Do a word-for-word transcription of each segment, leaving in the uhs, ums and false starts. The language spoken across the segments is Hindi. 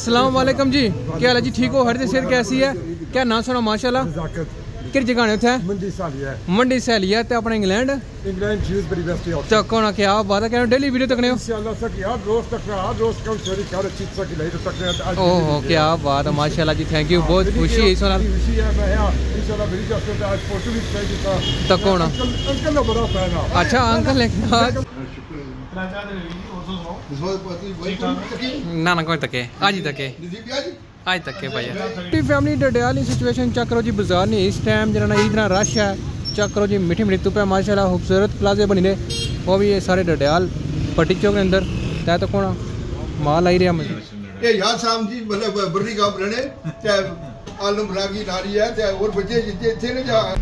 अस्सलाम वालेकुम जी, क्या हाल है जी? ठीक हो? हर सेहत कैसी है? क्या नाम सुना? माशाल्लाह। किस जगह ने उठे? मंडी सालिया मंडी सालिया ते अपना England England Dewsbury West York तो कौन क्या बात है? क्या डेली वीडियो तकने हो? इंशाल्लाह सर यार रोज तक हर रोज कल चोरी कर अच्छी तरह की लाइट तक आज ओहो क्या बात है, माशाल्लाह जी, थैंक यू, बहुत खुशी है इस वाला खुशी है। मैं इंशाल्लाह मेरी जाते आज फोटो भी चाहिए था तो कौन अंकल का बड़ा फैन है। अच्छा अंकल है ना ना कोई तके आज ही तके आज तक के भाई फैमिली डडियाल सिचुएशन चेक करो जी। बाजार नहीं इस टाइम जना इतना रश है, चेक करो जी, मीठी मीठी धुप है माशाल्लाह। खूबसूरत प्लाजे बनी ने वो भी ये सारे डडियाल पट्टी चौक के अंदर तय तो कौन माल आई रहा मुझे ये याद शाम जी मतलब बर्री का रहने चाहे आलम रागी नारी है चाहे और बच्चे जितने थे ना जा।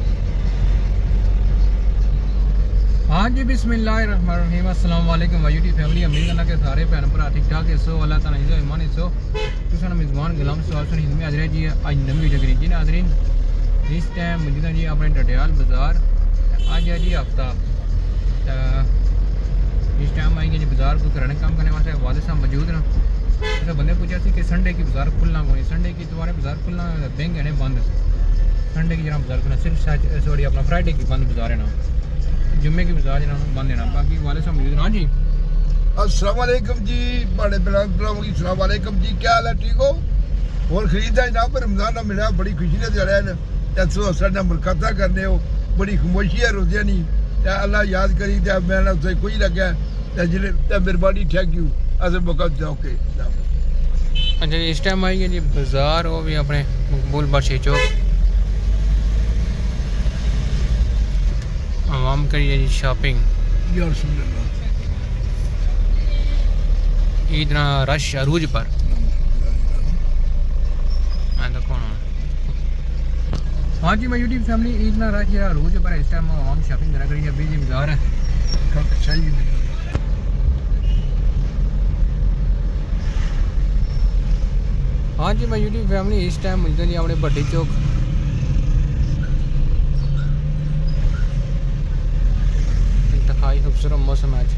हाँ जी बिस्मिल्लाहिर्रहमानिर्रहीम, अस्सलाम वालेकुम यूट्यूब फैमिली। उम्मीद करना के सारे भैन भरा ठीक ठाक है। सो अल्लाह ताला इज़्ज़त ईमान सो तुसां मेज़बान गुलाम सवाल सुन हिंद में हाजिर है जी। आज नवी वीडियो करी जी नाज़रीन। इस टाइम मौजूद है जी अपने डडियाल बाजार। आज है जी हफ्ता इस टाइम आई जी बाजार को कराने काम करने वास्ते वाले साहब मौजूद ना। ऐसा बंदे पूछा सी कि संडे की बाजार खुलना कोई संडे की तुम्हारे बाजार खुलना बैंक है बंद। संडे की जरा बाजार खुलना सिर्फ सॉरी अपना फ्राइडे की बंद बाजार है ना, जुम्मे की बाजार जना बंद है ना। बाकी वाले साहब मौजूद ना जी। अस्सलाम वालेकुम जी, बड़े ब्लॉग की अस्सलाम वालेकुम जी, क्या हाल है? ठीक हो? और खरीदा जनाब रमजान ना मिला, बड़ी खुशी ने चढ़ा है ना साढ़ा मुरकाता करने हो, बड़ी खामोशी है रोजे नहीं अल्लाह याद करी मैं उसे कोई लगे मेहरबानी, थैंक यू असल मौका ओके। अच्छा इस टाइम आई है जी बाजार, वो भी अपने मकबूल बादशाह चौक आवाम करिए जी शॉपिंग। इतना रश अरूज पर तो कौन हाँ जी मैं यूट्यूब फैमिली इतना रश है अरूज पर इस टाइम आवाम शॉपिंग करा करिए। अभी जी बाजार है हाँ जी मैं यूट्यूब फैमिली इस टाइम मिलते जी अपने भट्टी चौक। इंतहाई खूबसूरत मौसम आज।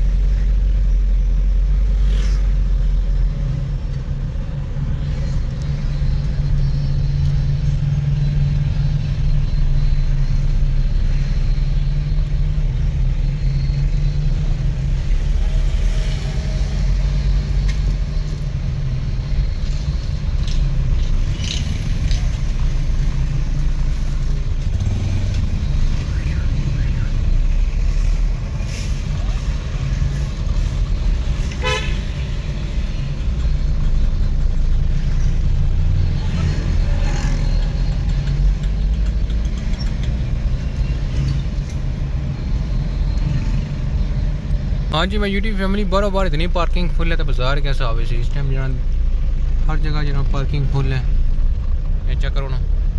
हाँ जी मैं यूट्यूब फैमिली बारों बार इतनी पार्किंग फुल है तो बाजार कैसा आवे से इस टाइम जना हर जगह जना पार्किंग फुल है। ये चेक करो ना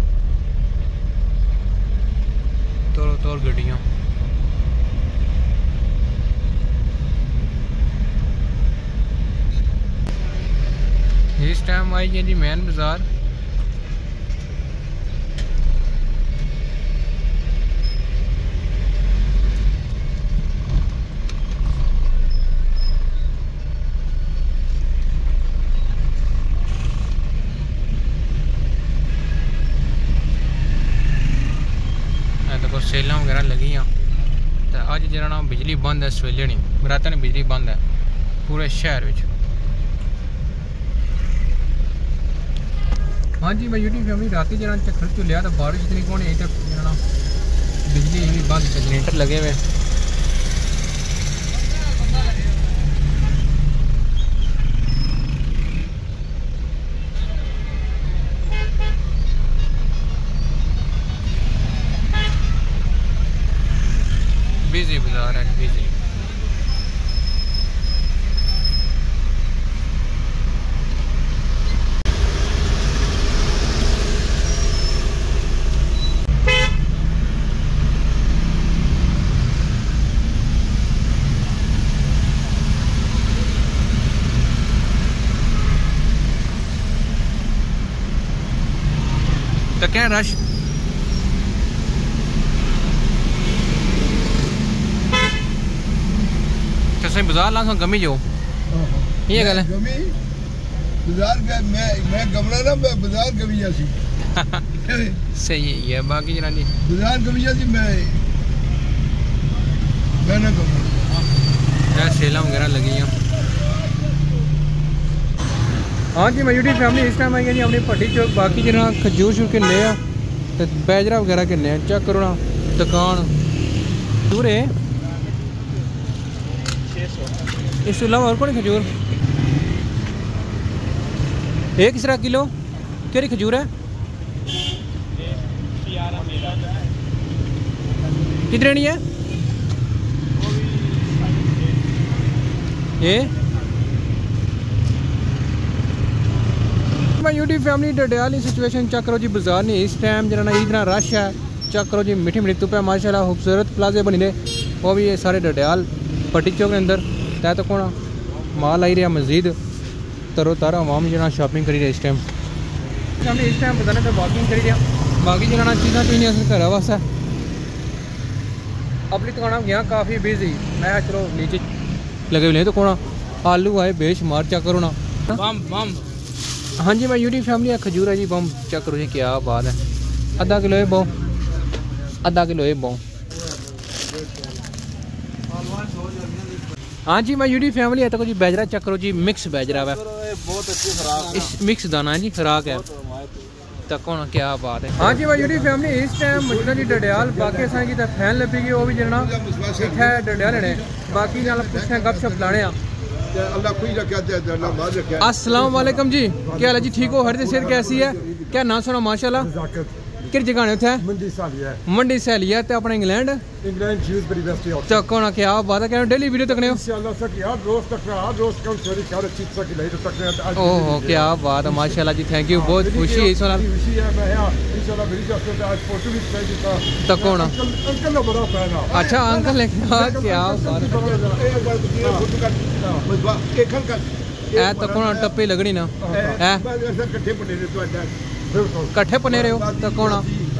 तोड़ तोड़ गड्डियाँ। इस टाइम आई है जी मेन बाजार। सेल वगैरह लगी हैं तो अज जरा बिजली बंद है, सवेले नहीं रात ने बिजली बंद है पूरे शहर में। हाँ जी मैं यूट्यूब फैमिली रात जरा चक्कर चुलिया तो बारिश इतनी कौन है तक जरा बिजली भी बंद, जनरेटर लगे हुए। बिजी बाजार है बिजी। तो क्या रश बाजार ला गमी जो ये गल है बाजार का मैं मैं गमला ना मैं बाजार कविया सी सही है बाकी जना जी बाजार कविया सी मैं मैं ना गमला सेल वगैरह लगी हैं। हाँ जी मैं यूट्यूब फैमिली इस टाइम आई है जी अपनी भट्टी चौक। बाकी जना खजूर शूर किन्ने आ ते बैजरा वगैरह किन्ने चेक करो ना दुकान खजूर है इस अलावा और कौन खजूर एक किस तरह किलो केरी खजूर है कितने नहीं है ये मैं YouTube family Dadyal situation check करो जी बाजार नहीं इस टाइम जना इतना रश है चेक करो जी मीठी मीठी धुप है माशाल्लाह खूबसूरत प्लाजे बनी ने वो भी ये सारे डडियाल भट्टी चौक के अंदर तै तो कौन माल आई रहा मजीद तरो तारा आवाम जना शॉपिंग करी रहे इस टाइम हमने इस टाइम बताने तो वॉकिंग करी रहा बाकी जना चीज़ा पीने घर वास्ते अपनी दुकान गया काफ़ी बिजी मैं चलो नीचे लगे हुए तो कौन आलू आए बेशुमार चेक करो ना बम बम हाँ जी मैं यूट्यूब फैमिली खजूर है जी बम चेक करो जी क्या बात है अद्धा किलो है बहु अद्धा किलो है बहु हाँ जी मैं यूट्यूब फैमिली है तो जी बैजरा चेक करो जी मिक्स बैजरा है बहुत अच्छी खुराक इस मिक्स दाना है जी खुराक है तो कौन क्या बात है। हाँ जी मैं यूट्यूब फैमिली इस टाइम मजूदा जी डडियाल बाकी असा की फैन लभेगी वो भी जना इतना डडियाल ने बाकी पूछते हैं गप शप लाने अल्लाह खुश रखा अल्लाह बाज रखा। अस्सलाम वालेकुम जी क्या हाल है जी ठीक हो हर सेहत कैसी है क्या नाम सुना माशाल्लाह किस जगह ने उठे मंडी सालिया मंडी सैलिया ते अपना इंग्लैंड इंग्लैंड यूनिवर्सिटी यूनिवर्सिटी तो कौन क्या बात है क्या डेली वीडियो तकने हो इंशाल्लाह सर यार रोज तक हर रोज कम चोरी कर अच्छी तरह की लाइट तक आज ओहो क्या बात है माशाल्लाह जी थैंक यू बहुत खुशी है इस वाला खुशी है मैं इंशाल्लाह मेरी तरफ से आज फोटो भी भेज देता तो कौन अंकल ना बड़ा फैन है अच्छा अंकल है क्या बात है ए तो कौन टप्पी लगनी ना है इकट्ठे बने ने तो कट्ठे पने रहे हो तो कौन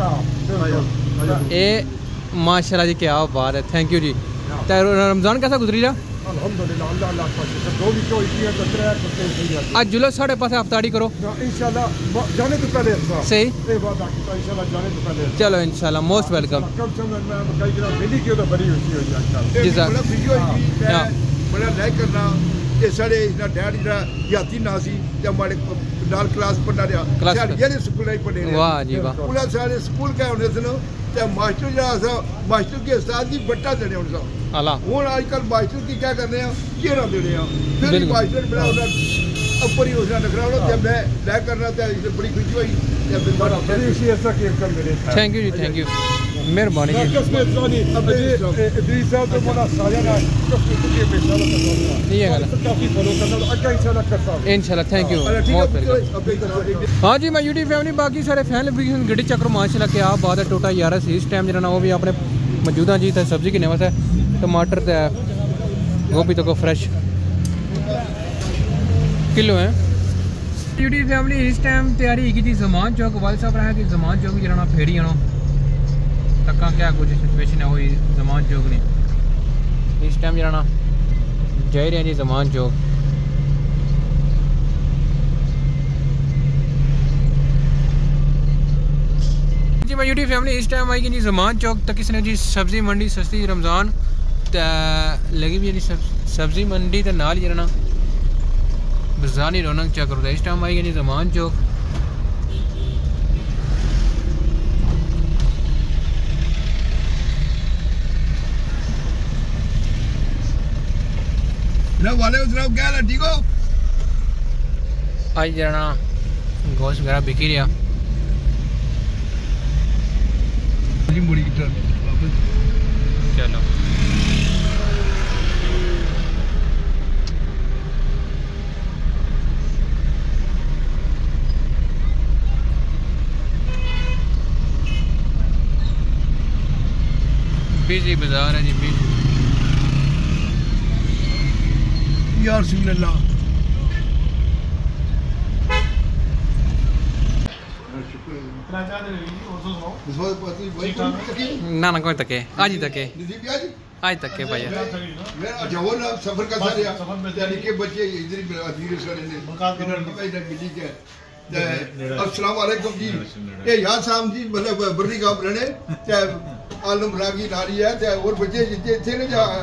ए माशाल्लाह जी क्या बात है थैंक यू जी तो रमजान कैसा गुजरी रहा अल्हम्दुलिल्लाह अल्लाह अल्लाह का दो भी तो इतनी तो तरह करते हैं आज जुलूस साढ़े पास अफ्तारी करो इंशाल्लाह जाने तो पहले सही ये बात आखिर तो इंशाल्लाह जाने तो पहले चलो इंशाल्लाह मोस्ट वेलकम कम से कम मैं कई दिन मिली क्यों तो बड़ी खुशी हो जाए जी सर बड़ा खुशी होई मैं बड़ा लाइक करना ये सारे इसना डैड जरा याती ना सी जब हमारे नाल क्लास पढ़ना रहा सारे ये स्कूल ही पढ़े रहे वाह जी वाह पूरा सारे स्कूल का होने थे ते मास्टर जरा सा मास्टर के उस्ताद की बट्टा देने उन सा अल्लाह हुन आजकल मास्टर की क्या करने हैं केरा देने हैं फिर मास्टर बड़ा उधर ऊपर ही उसने नखरा उड़ा जब मैं लै करना ते बड़ी खुशी हुई जब बड़ी खुशी है सर कि कल मेरे थैंक यू जी थैंक यू मेहरबानी जी किस्मत जानी अबे इदरीस साहब तो मोला साया ना किस्मत के बेचारा का ठीक है गल काफी फॉलो करना अच्छा इंशाल्लाह करता हूं इंशाल्लाह थैंक यू बहुत वेलकम। हाँ जी मैं यूट्यूब फैमिली बाकी सारे फैन लगी गड्डी चक्कर माशाल्लाह क्या बात है टोटा यार इस टाइम जना वो भी अपने मौजूदा जी तो सब्जी किन्ने वास्ते टमाटर तो गोभी तो को फ्रेश किलो है। यूट्यूब फैमिली इस टाइम तैयारी की थी जमान चौक वाल साहब रहा कि जमान चौक जना फेरी आना तक क्या कुछ सिचुएशन है वही जमान चौक ने इस टाइम जना जा रहे हैं जी जमान चौक। जी मैं यूट्यूब फैमिली इस टाइम आई जी जमान चौक तक किसने जी सब्जी मंडी सस्ती रमज़ान लगी भी जी सब्जी मंडी तो नाल ही रहना बाजार ही रौनक चेक करो इस टाइम आई जी जमान चौक। वाले क्या है ठीक हो आज जना गोश्त वगैरह बिकी रहा मुड़ी चलो बिजी बाजार है जी बिजी यार सुल्लाह ना ना कोई तके आज ही तके आज तक के भैया मेरा जो ना सफर का सारे यानी कि बच्चे इधर ही अधीर सड़े ने इन्होंने इधर मिली के अस्सलाम वालेकुम जी ये यार साहब जी मतलब बर्री का रहने ते आलम रागी नारी है ते और बच्चे जितने थे ना जा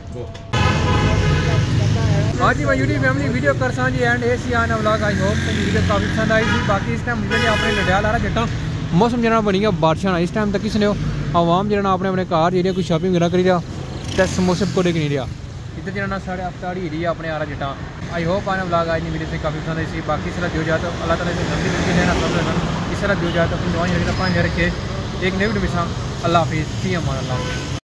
हाँ जी मैं यूट्यूब फैमिली वीडियो कर सा जी एंड ए सी आना व्लॉग आई होप तो वीडियो काफ़ी पसंद आई थी। बाकी इस टाइम मुझे अपने लड़ियाल आ रहा जट्टा मौसम जना बनी गया बारिशां इस टाइम तक किस ने आवाम जना अपने अपने घर जेह्ड़े कोई शॉपिंग वगैरह करी रहा ते समोसे पकौड़े नहीं रहा इधर जना साढ़े अफ्तारी एरिया अपने आ रहा जट्टा आई होप आना व्लॉग आज वीडियो से काफ़ी पसंद आई थी। बाकी इस तरह जो जाता अल्लाह ताला से जल्दी जल्दी लेना इस तरह जो जाता अपनी दुआएं रखे एक नई वीडियो मिसा अल्लाह हाफिज़। अमान अल्लाह।